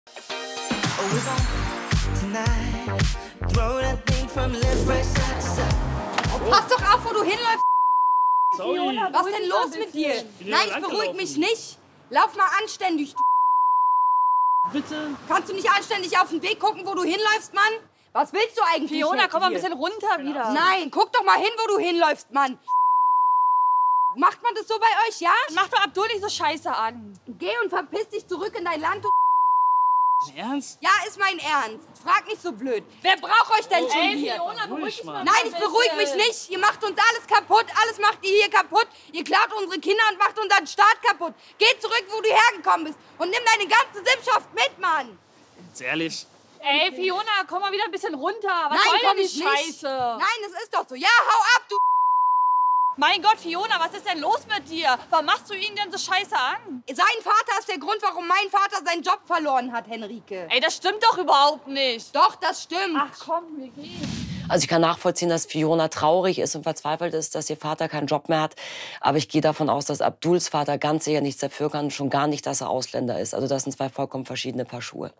Pass doch auf, wo du hinläufst. Sorry. Was ist denn los mit dir? Nein, ich beruhige mich nicht. Lauf mal anständig. Bitte. Kannst du nicht anständig auf den Weg gucken, wo du hinläufst, Mann? Was willst du eigentlich? Fiona, komm mal ein bisschen runter wieder. Nein, guck doch mal hin, wo du hinläufst, Mann. Macht man das so bei euch, ja? Mach doch Abdul nicht so scheiße an. Geh und verpiss dich zurück in dein Land, du Ernst? Ja, ist mein Ernst. Frag nicht so blöd. Wer braucht euch denn schon hier? Fiona, beruhig dich mal. Nein, ich beruhige mich nicht. Ihr macht uns alles kaputt. Alles macht ihr hier kaputt. Ihr klaut unsere Kinder und macht unseren Staat kaputt. Geh zurück, wo du hergekommen bist. Und nimm deine ganze Sippschaft mit, Mann. Jetzt ehrlich. Ey, Fiona, komm mal wieder ein bisschen runter. Was Nein, soll komm denn ich die nicht. Scheiße? Nein, das ist doch so. Ja, hau ab, du. Mein Gott, Fiona, was ist denn los mit dir? Warum machst du ihn denn so scheiße an? Sein Vater ist der Grund, warum mein Vater seinen Job verloren hat, Henrike. Ey, das stimmt doch überhaupt nicht. Doch, das stimmt. Ach komm, wir gehen. Also ich kann nachvollziehen, dass Fiona traurig ist und verzweifelt ist, dass ihr Vater keinen Job mehr hat. Aber ich gehe davon aus, dass Abduls Vater ganz sicher nichts dafür kann und schon gar nicht, dass er Ausländer ist. Also das sind zwei vollkommen verschiedene Paar Schuhe.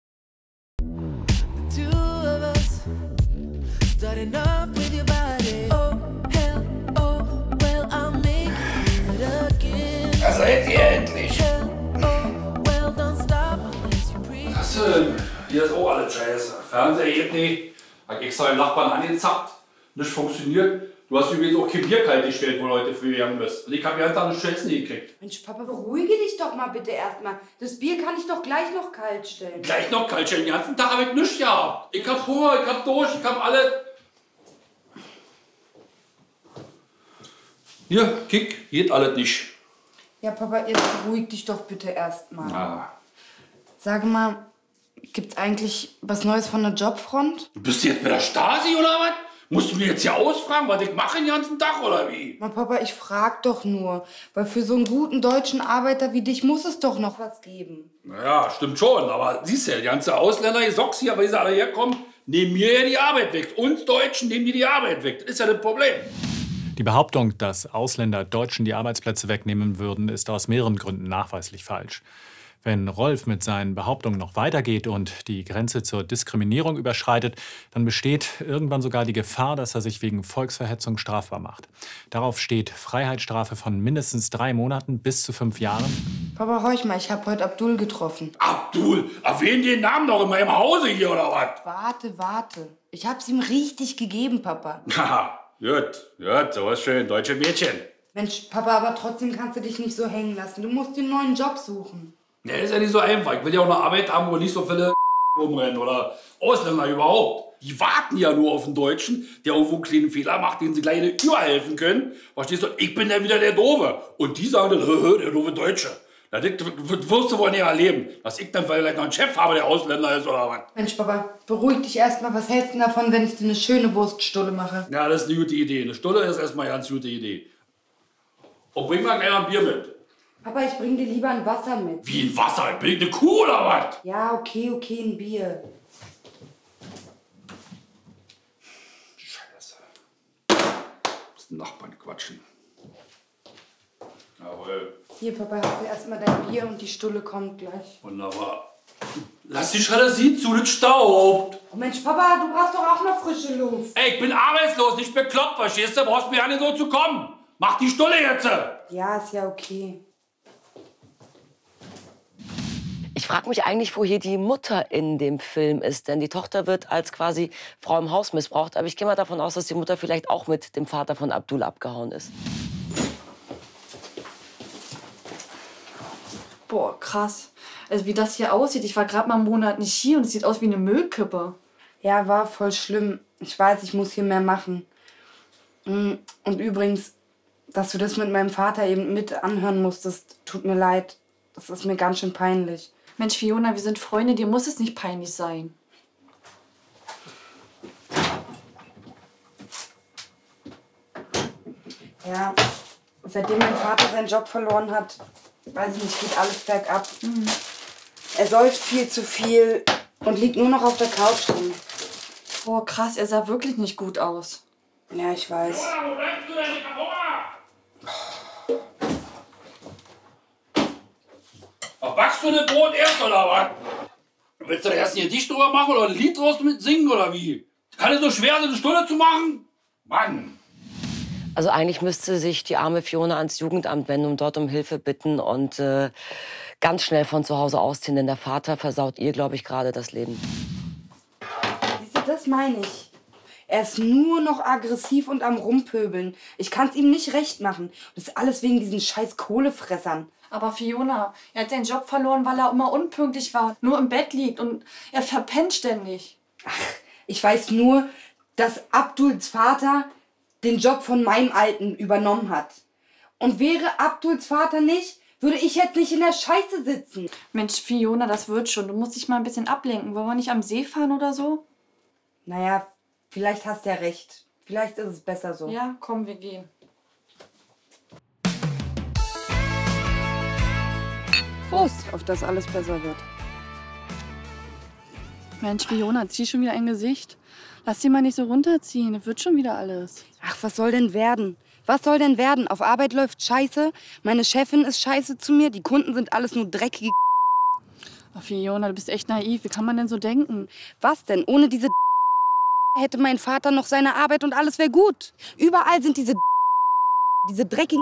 Da seid ihr endlich. Was denn? Hier ist auch alles scheiße. Fernseher geht nicht. Hab extra den Nachbarn angezappt. Nicht funktioniert. Du hast übrigens auch kein Bier kalt gestellt, wo Leute früher gegangen bist. Und ich hab ja dann eine Scheiße nicht gekriegt. Mensch, Papa, beruhige dich doch mal bitte erstmal. Das Bier kann ich doch gleich noch kalt stellen. Gleich noch kalt stellen. Den ganzen Tag hab ich nichts gehabt. Ich hab Hunger, ich hab Durst, ich hab alles. Hier, kick, geht alles nicht. Ja, Papa, jetzt beruhig dich doch bitte erstmal. Ah. Sag mal, gibt's eigentlich was Neues von der Jobfront? Du bist jetzt bei der Stasi oder was? Musst du mir jetzt hier ausfragen, was ich mache den ganzen Tag oder wie? Na, Papa, ich frag doch nur. Weil für so einen guten deutschen Arbeiter wie dich muss es doch noch was geben. Naja, stimmt schon, aber siehst du, die ganze Ausländer, die Socks hier, weil sie alle herkommen, nehmen mir ja die Arbeit weg. Uns Deutschen nehmen die Arbeit weg. Das ist ja das Problem. Die Behauptung, dass Ausländer Deutschen die Arbeitsplätze wegnehmen würden, ist aus mehreren Gründen nachweislich falsch. Wenn Rolf mit seinen Behauptungen noch weitergeht und die Grenze zur Diskriminierung überschreitet, dann besteht irgendwann sogar die Gefahr, dass er sich wegen Volksverhetzung strafbar macht. Darauf steht Freiheitsstrafe von mindestens 3 Monaten bis zu 5 Jahren. Papa, horch mal, ich hab heute Abdul getroffen. Abdul, erwähnen den Namen doch in meinem Hause hier oder was? Warte. Ich hab's ihm richtig gegeben, Papa. Haha, gut, so ist schön, deutsche Mädchen. Mensch, Papa, aber trotzdem kannst du dich nicht so hängen lassen. Du musst dir einen neuen Job suchen. Ja, ist ja nicht so einfach. Ich will ja auch eine Arbeit haben, wo nicht so viele rumrennen oder Ausländer überhaupt. Die warten ja nur auf den Deutschen, der irgendwo einen kleinen Fehler macht, den sie gleich nicht überhelfen können. Verstehst du? Ich bin dann wieder der Doofe. Und die sagen dann, der doofe Deutsche. Das wirst du wohl nicht erleben, dass ich dann vielleicht noch einen Chef habe, der Ausländer ist oder was. Mensch, Papa, beruhig dich erstmal. Was hältst du davon, wenn ich dir eine schöne Wurststulle mache? Ja, das ist eine gute Idee. Eine Stulle ist erstmal eine ganz gute Idee. Und bring mal gleich ein Bier mit. Papa, ich bring dir lieber ein Wasser mit. Wie ein Wasser? Bin ich eine Kuh oder was? Ja, okay, ein Bier. Scheiße. Muss den Nachbarn quatschen. Jawohl. Hier, Papa, hast du erstmal dein Bier und die Stulle kommt gleich. Wunderbar. Lass die Jalousien zu, das staubt. Oh Mensch, Papa, du brauchst doch auch noch frische Luft. Ey, ich bin arbeitslos, nicht bekloppt, verstehst du? Brauchst mir ja nicht so zu kommen. Mach die Stulle jetzt. Ja, ist ja okay. Ich frage mich eigentlich, wo hier die Mutter in dem Film ist. Denn die Tochter wird als quasi Frau im Haus missbraucht. Aber ich gehe mal davon aus, dass die Mutter vielleicht auch mit dem Vater von Abdul abgehauen ist. Boah, krass. Also wie das hier aussieht. Ich war gerade mal einen Monat nicht hier und es sieht aus wie eine Müllkippe. Ja, war voll schlimm. Ich weiß, ich muss hier mehr machen. Und übrigens, dass du das mit meinem Vater eben mit anhören musstest, tut mir leid. Das ist mir ganz schön peinlich. Mensch, Fiona, wir sind Freunde, dir muss es nicht peinlich sein. Ja, seitdem mein Vater seinen Job verloren hat, weiß ich nicht, geht alles bergab. Er säuft viel zu viel und liegt nur noch auf der Couch rum. Boah, krass, er sah wirklich nicht gut aus. Ja, ich weiß. Backst du das Brot erst oder was? Willst du da erst ein Gedicht drüber machen oder ein Lied draus mit singen oder wie? Kann es so schwer sein, eine Stunde zu machen? Mann! Also eigentlich müsste sich die arme Fiona ans Jugendamt wenden und dort um Hilfe bitten und ganz schnell von zu Hause ausziehen, denn der Vater versaut ihr, glaube ich, gerade das Leben. Siehst du, das meine ich. Er ist nur noch aggressiv und am Rumpöbeln. Ich kann es ihm nicht recht machen. Das ist alles wegen diesen scheiß Kohlefressern. Aber Fiona, er hat seinen Job verloren, weil er immer unpünktlich war, nur im Bett liegt und er verpennt ständig. Ach, ich weiß nur, dass Abduls Vater den Job von meinem Alten übernommen hat. Und wäre Abduls Vater nicht, würde ich jetzt nicht in der Scheiße sitzen. Mensch, Fiona, das wird schon. Du musst dich mal ein bisschen ablenken. Wollen wir nicht am See fahren oder so? Naja, vielleicht hast du ja recht. Vielleicht ist es besser so. Ja, komm, wir gehen. Prost, auf dass alles besser wird. Mensch, Fiona, zieh schon wieder ein Gesicht. Lass sie mal nicht so runterziehen. Das wird schon wieder alles. Ach, was soll denn werden? Was soll denn werden? Auf Arbeit läuft scheiße, meine Chefin ist scheiße zu mir, die Kunden sind alles nur dreckige. Ach, Fiona, du bist echt naiv. Wie kann man denn so denken? Was denn? Ohne diese hätte mein Vater noch seine Arbeit und alles wäre gut. Überall sind diese dreckigen.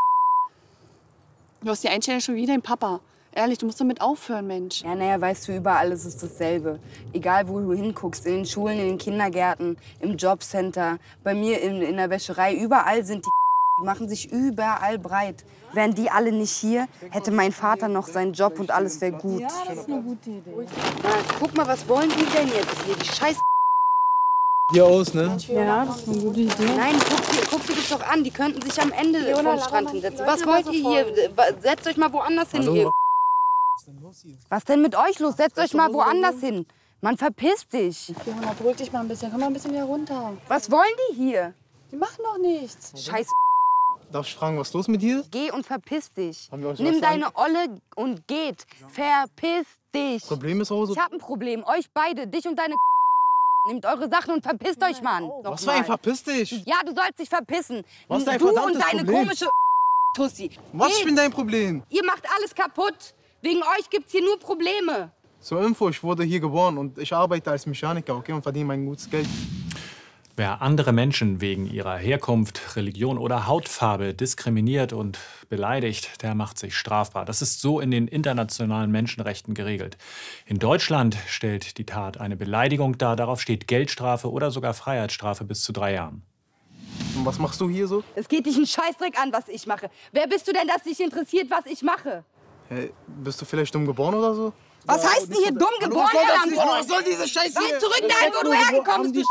Du hast die Einstellung schon wie dein Papa. Ehrlich, du musst damit aufhören, Mensch. Ja, naja, weißt du, überall ist es dasselbe. Egal, wo du hinguckst, in den Schulen, in den Kindergärten, im Jobcenter, bei mir in der Wäscherei, überall sind die machen sich überall breit. Wären die alle nicht hier, hätte mein Vater noch seinen Job und alles wäre gut. Ja, das ist eine gute Idee. Na, guck mal, was wollen die denn jetzt hier? Die Scheiß. Hier aus, ne? Ja, das ist eine gute Idee. Nein, guck dir das doch an. Die könnten sich am Ende vom Strand hinsetzen. Was wollt ihr hier? Setzt euch mal woanders hin hier. Was ist denn los hier? Was denn mit euch los? Setzt euch mal woanders hin. Mann, verpiss dich. Fiona, beruhig dich mal ein bisschen. Komm mal ein bisschen wieder runter. Was wollen die hier? Die machen doch nichts. Scheiß. Darf ich fragen, was ist los mit dir? Geh und verpiss dich. Haben wir euch Nimm was deine Olle und geht. Verpiss dich. Problem ist Hause. Ich hab ein Problem. Euch beide, dich und deine. Nehmt eure Sachen und verpisst euch, Mann. Was für ein Verpiss dich? Ja, du sollst dich verpissen. Was ist dein Du und verdammtes deine Problem? komische Tussi. Was ist Geht. denn dein Problem? Ihr macht alles kaputt. Wegen euch gibt's hier nur Probleme. Zur Info, ich wurde hier geboren und ich arbeite als Mechaniker, okay, und verdiene mein gutes Geld. Wer andere Menschen wegen ihrer Herkunft, Religion oder Hautfarbe diskriminiert und beleidigt, der macht sich strafbar. Das ist so in den internationalen Menschenrechten geregelt. In Deutschland stellt die Tat eine Beleidigung dar. Darauf steht Geldstrafe oder sogar Freiheitsstrafe bis zu 3 Jahren. Und was machst du hier so? Es geht dich einen Scheißdreck an, was ich mache. Wer bist du denn, dass dich interessiert, was ich mache? Hey, bist du vielleicht dumm geboren oder so? Was heißt denn hier dumm geboren, Was soll diese Scheiße Geh zurück dahin, wo du hergekommen bist, du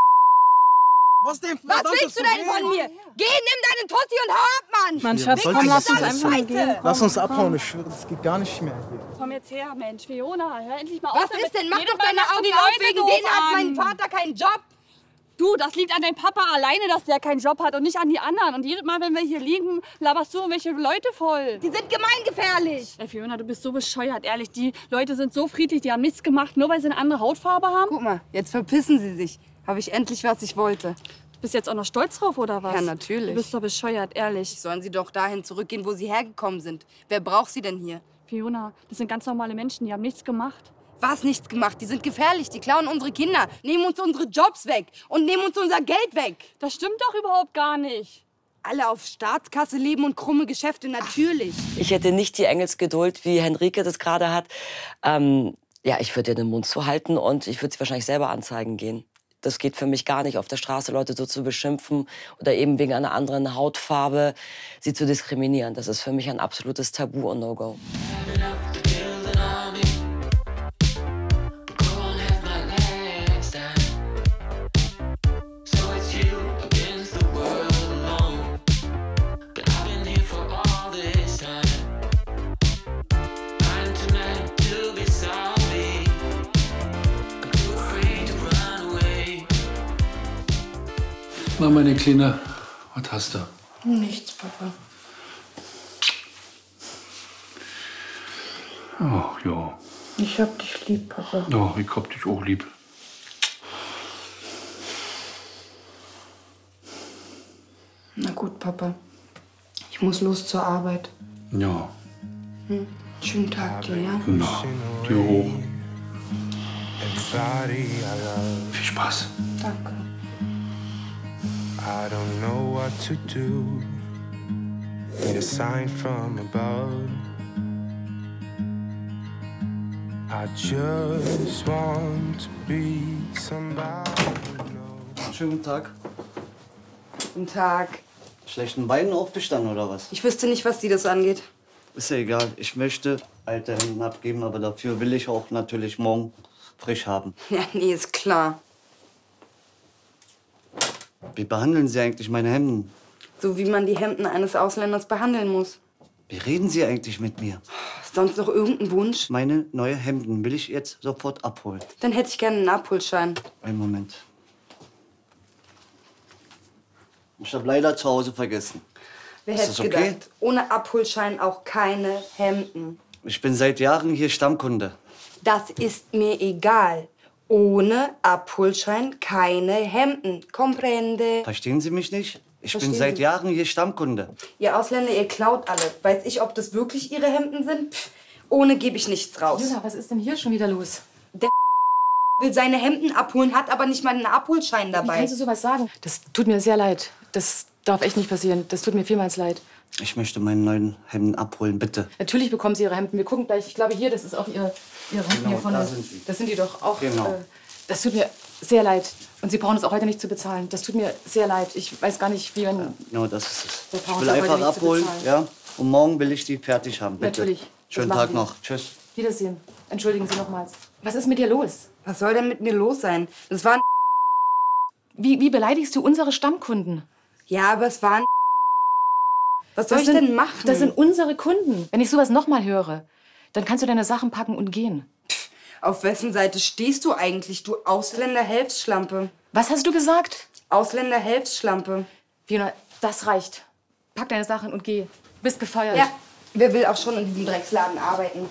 Was denn? Was willst du denn von mir? Geh, nimm deinen Tussi und hau ab, Mann! Mann, Schatz, was komm, soll lass das uns einfach mal gehen. Lass uns abhauen, ich schwöre, das geht gar nicht mehr hier. Komm jetzt her, Mensch. Fiona, hör endlich mal auf. Was ist denn? Mach Jedes doch Mal deine machst du Augen die auf, Leute wegen doof denen hat mein an. Vater keinen Job. Du, das liegt an deinem Papa alleine, dass der keinen Job hat und nicht an die anderen. Und jedes Mal, wenn wir hier liegen, laberst du irgendwelche Leute voll. Die sind gemeingefährlich. Ey, Fiona, du bist so bescheuert, ehrlich. Die Leute sind so friedlich, die haben nichts gemacht, nur weil sie eine andere Hautfarbe haben. Guck mal, jetzt verpissen sie sich. Habe ich endlich, was ich wollte. Du bist jetzt auch noch stolz drauf, oder was? Ja, natürlich. Du bist doch bescheuert, ehrlich. Sollen sie doch dahin zurückgehen, wo sie hergekommen sind. Wer braucht sie denn hier? Fiona, das sind ganz normale Menschen, die haben nichts gemacht. Was nichts gemacht? Die sind gefährlich, die klauen unsere Kinder, nehmen uns unsere Jobs weg und nehmen uns unser Geld weg. Das stimmt doch überhaupt gar nicht. Alle auf Staatskasse leben und krumme Geschäfte, natürlich. Ich hätte nicht die Engelsgeduld, wie Henrike das gerade hat. Ja, ich würde ihr den Mund zuhalten und ich würde sie wahrscheinlich selber anzeigen gehen. Das geht für mich gar nicht, auf der Straße Leute so zu beschimpfen oder eben wegen einer anderen Hautfarbe sie zu diskriminieren. Das ist für mich ein absolutes Tabu und No-Go. Na, meine Kleine, was hast du? Nichts, Papa. Ach ja. Ich hab dich lieb, Papa. Ja, ich hab dich auch lieb. Na gut, Papa. Ich muss los zur Arbeit. Ja. Schönen Tag dir, ja? Na, dir auch. Viel Spaß. Danke. I don't know what to do. Need a sign from above. I just want to be somebody. Schönen guten Tag. Guten Tag. Schlechten Beinen aufgestanden oder was? Ich wüsste nicht, was die das angeht. Ist ja egal. Ich möchte alte Hemden abgeben, aber dafür will ich auch natürlich morgen frisch haben. Ja, nee, ist klar. Wie behandeln Sie eigentlich meine Hemden? So wie man die Hemden eines Ausländers behandeln muss. Wie reden Sie eigentlich mit mir? Sonst noch irgendein Wunsch? Meine neue Hemden will ich jetzt sofort abholen. Dann hätte ich gerne einen Abholschein. Einen Moment. Ich habe leider zu Hause vergessen. Wer Ist hätte das okay? gedacht? Ohne Abholschein auch keine Hemden. Ich bin seit Jahren hier Stammkunde. Das ist mir egal. Ohne Abholschein keine Hemden. Comprende? Verstehen Sie mich nicht? Ich bin Verstehen seit Sie. Jahren hier Stammkunde. Ihr Ausländer, ihr klaut alle. Weiß ich, ob das wirklich ihre Hemden sind? Pff, ohne gebe ich nichts raus. Juna, was ist denn hier schon wieder los? Der will seine Hemden abholen, hat aber nicht mal einen Abholschein Wie dabei. kannst du sowas sagen? Das tut mir sehr leid. Das darf echt nicht passieren. Das tut mir vielmals leid. Ich möchte meine neuen Hemden abholen, bitte. Natürlich bekommen Sie Ihre Hemden. Wir gucken gleich. Ich glaube, hier, das ist auch Ihre Hemden Genau, hier vorne. da sind sie. Das sind die doch auch. Genau. Das tut mir sehr leid. Und Sie brauchen es auch heute nicht zu bezahlen. Das tut mir sehr leid. Ich weiß gar nicht, wie man... Genau, das ist es. Wir Ich brauchen will es auch einfach heute nicht zu abholen, bezahlen. ja? Und morgen will ich die fertig haben, bitte. Natürlich. Das Schönen machen Tag wir. noch. Tschüss. Wiedersehen. Entschuldigen Sie nochmals. Was ist mit dir los? Was soll denn mit mir los sein? Das war ein Wie beleidigst du unsere Stammkunden? Ja, aber es war ein Was soll Das ich sind- denn machen? Das sind unsere Kunden. Wenn ich sowas nochmal höre, dann kannst du deine Sachen packen und gehen. Auf wessen Seite stehst du eigentlich, du Ausländer-Helfsschlampe? Was hast du gesagt? Ausländer-Helfsschlampe. Fiona, das reicht. Pack deine Sachen und geh. Du bist gefeuert. Ja, wer will auch schon in diesem Drecksladen arbeiten?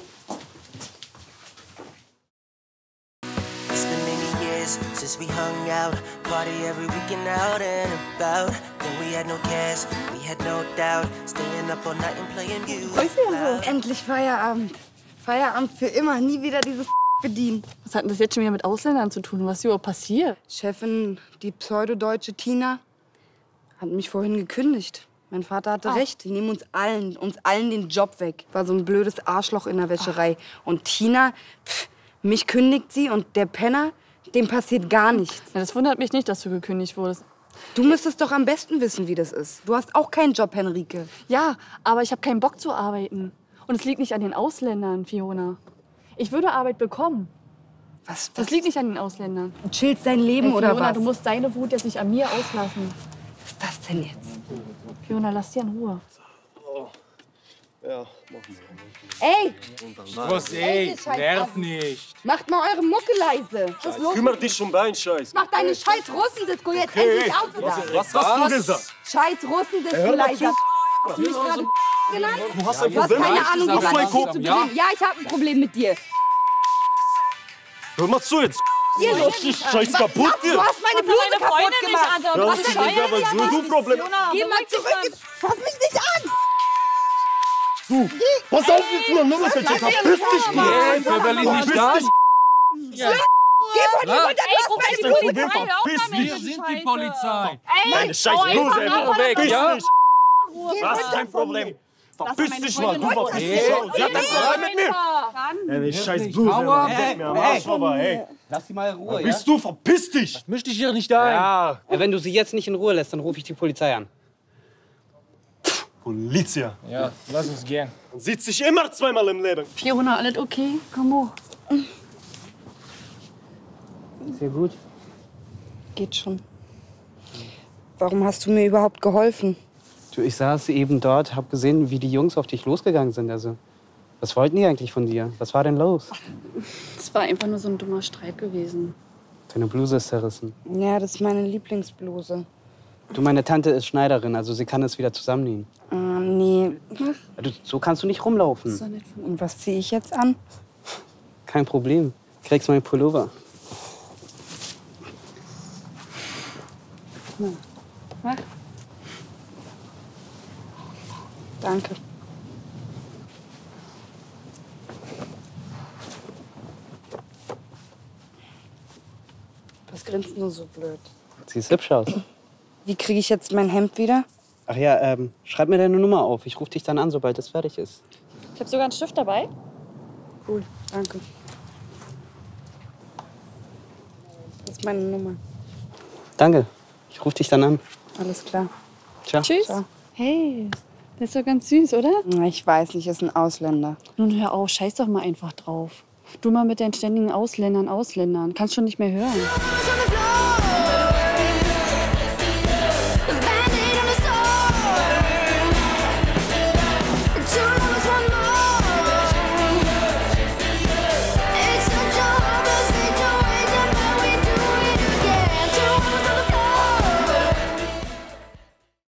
It's been many years since we hung out, party every weekend out and about. Then we had no cares, we had no doubt, staying up all night and playing you. Endlich Feierabend. Feierabend für immer, nie wieder dieses bedienen. Was hat denn das jetzt schon wieder mit Ausländern zu tun? Was ist überhaupt passiert? Chefin, die pseudodeutsche Tina, hat mich vorhin gekündigt. Mein Vater hatte recht. Die nehmen uns allen den Job weg. War so ein blödes Arschloch in der Wäscherei. Und Tina, mich kündigt sie und der Penner, dem passiert gar nichts. Ja, das wundert mich nicht, dass du gekündigt wurdest. Du müsstest doch am besten wissen, wie das ist. Du hast auch keinen Job, Henrike. Ja, aber ich habe keinen Bock zu arbeiten. Und es liegt nicht an den Ausländern, Fiona. Ich würde Arbeit bekommen. Was? Das liegt nicht an den Ausländern. Du chillst dein Leben Ey, oder Fiona, was? du musst deine Wut jetzt nicht an mir auslassen. Was ist das denn jetzt? Fiona, lass dir in Ruhe. Ja, Ey! Was, ey? Nerv nicht. Macht mal eure Mucke leise. Was ist los? Kümmer dich um deinen Scheiß. Mach deine scheiß Russendisco jetzt Okay. endlich auf wieder. Was hast du gesagt? Scheiß Russendisco Hör mal leiser. Hast du mich gerade genannt? Du hast ein Du hast Problem? keine Ahnung, Hast du ein was Problem? Ja, ich hab ein Problem mit dir. Hör mal zu jetzt. Hier los. Scheiß kaputt hier. Du hast meine Bluse kaputt gemacht. Ja, Was das denn ist aber so ein Problem. Geh mal zurück. Fass mich nicht an. Du, pass auf jetzt mal, nur verpiss dich mal. Hey, Beverly, nicht da. Geh von hier runter. Du hast meine Bluse. Verpiss dich. Wir sind die Polizei. Meine scheiß Bluse, einfach weg, verpiss ja? dich. Was ist dein Problem? Verpiss dich mal, du verpiss dich mal. Sie hat ein Problem mit mir. Deine scheiß Bluse, Mann. Gib mir am Arsch vorbei, ey. Lass sie mal in Ruhe, Bist du? Verpiss dich. Misch dich hier nicht ein. Ja. Wenn du sie jetzt nicht in Ruhe lässt, dann rufe ich die Polizei an. Polizia. Ja, lass uns gehen. Man sieht sich immer zweimal im Leben. Fiona, alles okay? Komm hoch. Sehr gut. Geht schon. Warum hast du mir überhaupt geholfen? Du, ich saß eben dort, hab gesehen, wie die Jungs auf dich losgegangen sind. Also, was wollten die eigentlich von dir? Was war denn los? Es war einfach nur so ein dummer Streit gewesen. Deine Bluse ist zerrissen. Ja, das ist meine Lieblingsbluse. Du, meine Tante ist Schneiderin, also sie kann es wieder zusammennähen. Nee. Du, so kannst du nicht rumlaufen. So nett von Und was ziehe ich jetzt an? Kein Problem. Kriegst meinen Pullover. Mach. Danke. Was grinst nur so blöd? Siehst hübsch aus. Wie kriege ich jetzt mein Hemd wieder? Ach ja, schreib mir deine Nummer auf. Ich rufe dich dann an, sobald es fertig ist. Ich habe sogar einen Stift dabei. Cool, danke. Das ist meine Nummer. Danke. Ich rufe dich dann an. Alles klar. Ciao. Tschüss. Ciao. Hey, das ist doch ganz süß, oder? Na, ich weiß nicht, ist ein Ausländer. Nun hör auf, scheiß doch mal einfach drauf. Du mal mit deinen ständigen Ausländern. Kannst schon nicht mehr hören.